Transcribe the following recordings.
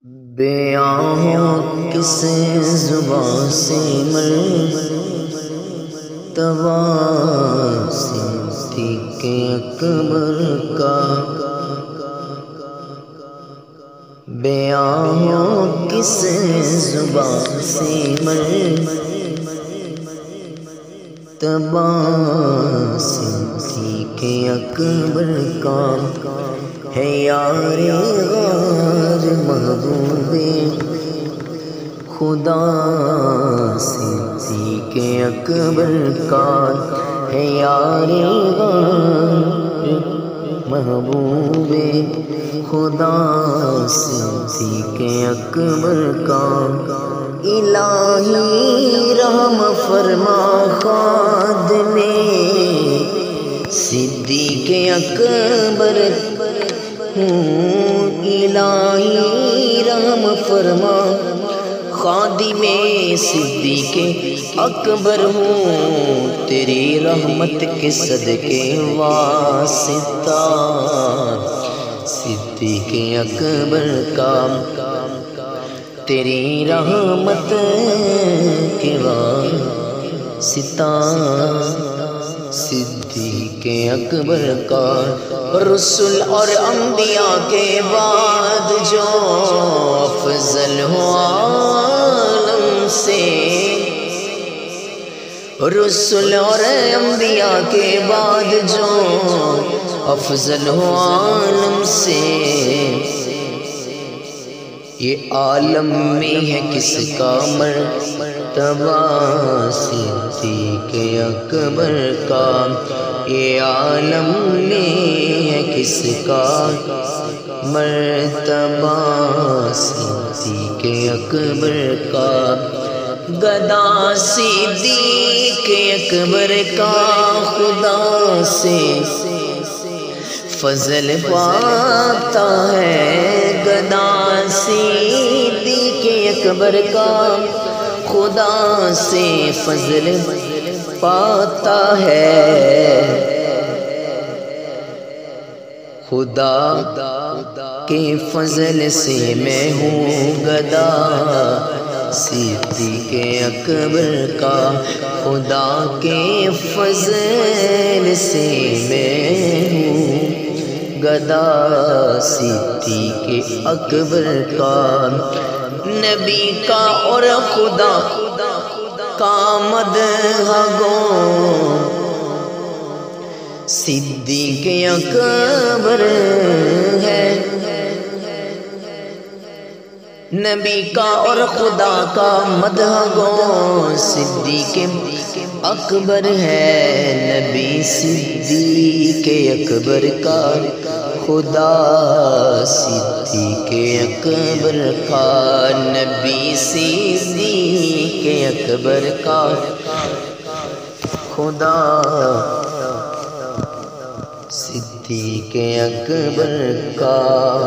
بیاں ہو کس زبان سے مرتبہ صدیق اکبر کا، بیاں ہو کس زبان سے مرتبہ صدیق اکبر کا، ہے یار غار محبوب خدا صدیق اکبر کا، ہے یار غار محبوب خدا صدیق اکبر کا، الہی رحم فرما خادم صدیق اکبر، الہی رحم فرما خادم صدیق اکبر ہوں، تیری رحمت کے صدقے واسطہ صدیق اکبر کا، تیری رحمت کے واسطہ صدیق اکبر کا، رسول اور انبیاء کے بعد جو افضل ہو عالم سے، رسول اور انبیاء کے بعد جو افضل ہو عالم سے، یہ عالم میں ہے کس کا مرتبہ صدیق اکبر کا، یہ عالم میں ہے کس کا مرتبہ صدیق اکبر کا، گدا صدیق اکبر کا خدا سے فضل پاتا ہے، گدا صدیق اکبر کا خدا سے فضل پاتا ہے، خدا کے فضل سے میں ہوں گدا صدیق اکبر کا، خدا کے فضل سے میں ہوں گدا صدیق اکبر کا، نبی کا اور خدا کا مدح گو صدیق اکبر ہے، نبی کا اور خدا کا مدح گو صدیق اکبر ہے، نبی صدیق اکبر کا خدا صدیق اکبر کا، نبی صدیق اکبر کا خدا صدیق اکبر کا،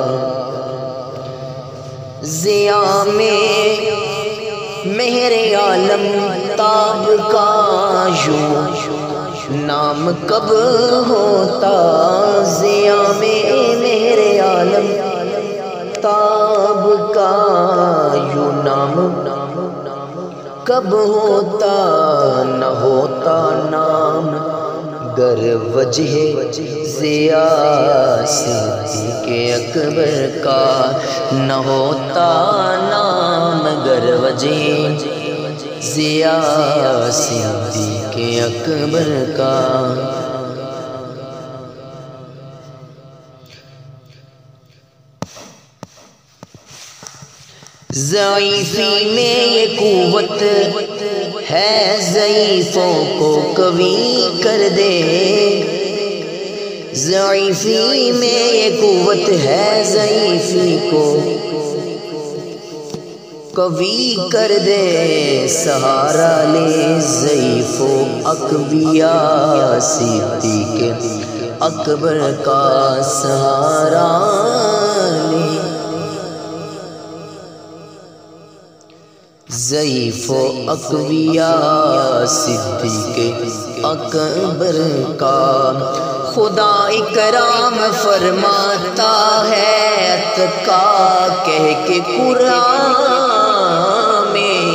ضیاء میں مہر عالم تاب کا یوں نام کب ہوتا، ضیاء میں مہر عالم تاب کا یوں نام کب ہوتا، نہ ہوتا نام گر وجہ ضیاء صدیق اکبر کا، نہ ہوتا نام گر وجہ ضیاء صدیق اکبر کا، ضعیفی میں یہ قوت ہے ضعیفوں کو قوی کر دے، ضعیفی میں یہ قوت ہے ضعیفی کو قوی کر دے، سہارا لے ضعیف و اقویاء صدیق اکبر کا، سہارا لے ضعیف و اقویاء صدیق اکبر کا، خدا اکرام فرماتا ہے اتقا کہہ کے قرآن میں،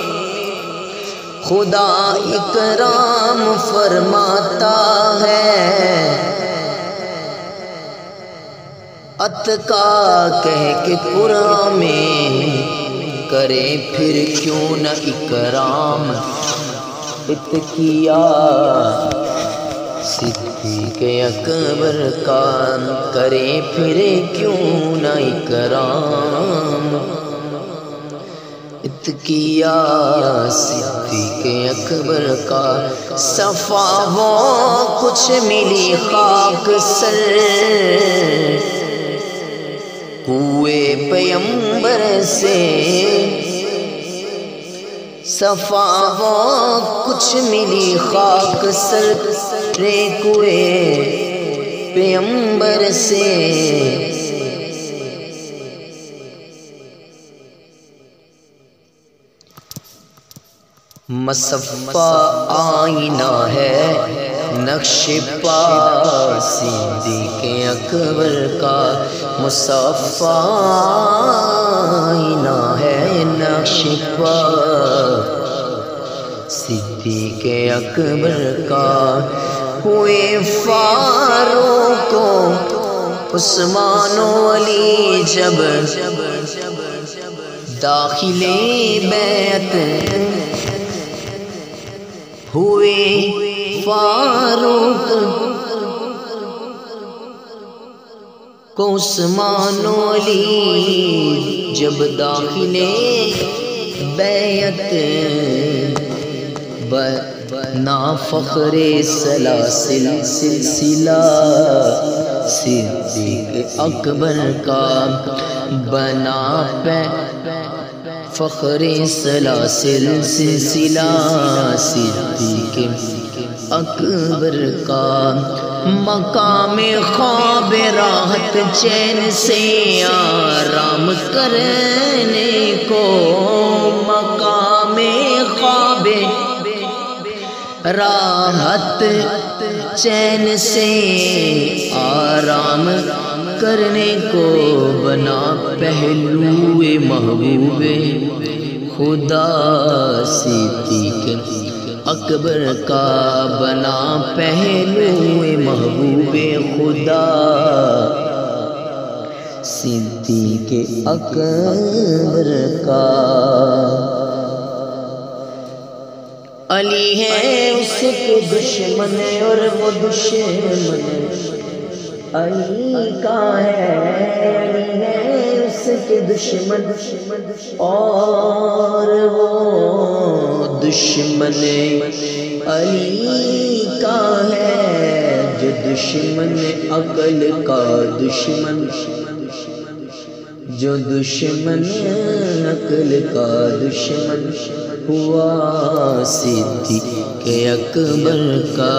خدا اکرام فرماتا ہے اتقا کہہ کے قرآن میں، کرے پھر کیوں نہ اکرام اتقیا صدیق اکبر کا، کرے پھر کیوں نہ اکرام اتقیا صدیق اکبر کا، صفا وہ کچھ ملی خاک سر کوئے پیمبر سے، صفا وہ کچھ ملی خاک سر کوئے پیمبر سے، مصفا آئینہ ہے نقش پا صدیق اکبر کا، مصفا آئینہ ہے نقش پا صدیق اکبر کا، ہوئے فاروق عثمان و علی جب داخل بیت، ہوئے فاروق کو عثمان و علی جب داخل بیعت، بنا فخر سلاسل سلسلہ صدیق اکبر کا، بنا فخر سلاسل سلسلہ صدیق اکبر کا، مقام خواب راحت چین سے آرام کرنے کو، مقام خواب راحت چین سے آرام کرنے کو، بنا پہلو محبوب خدا صدیق اکبر کا، بنا پہلو محبوب خدا صدیق اکبر کا، علی ہے اس کے دشمن اور وہ دشمن علی کا ہے، علی ہے اس کے دشمن اور وہ دشمن علی کا ہے، جو دشمن عقل کا دشمن، جو دشمن عقل کا دشمن ہوا صدیق اکبر کا،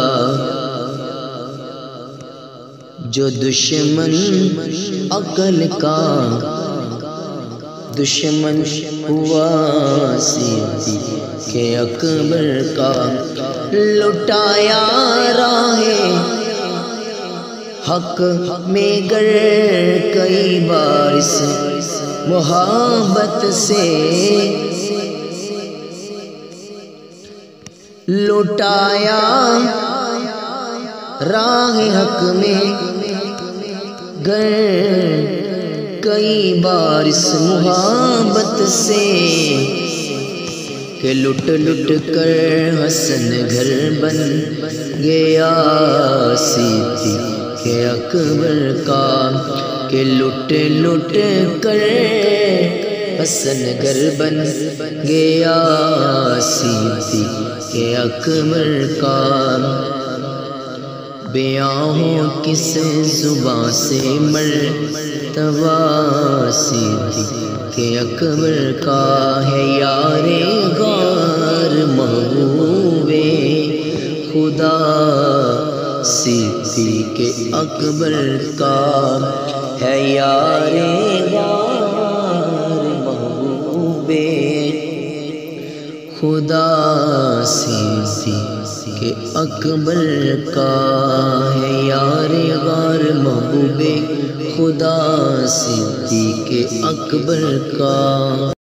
جو دشمن عقل کا دشمن ہوا صدیق اکبر کا، لٹایا راہ حق میں گر کئی بار اس محبت سے، لٹایا راہ حق میں گر کئی بار اس محبت سے، کہ لٹ لٹ کر حسن گھر بن گیا صدیق اکبر کا، کہ لٹ لٹ کر حسن گھر بن گیا صدیق اکبر کا، بیاں ہو کس زباں سے مرتبہ صدیق اکبر کا، ہے یار غار محبوب خدا صدیق اکبر کا، ہے یار غار محبوب خدا صدیق کہ اکبر کا ہے یار غار محبوب خدا صدیق اکبر کا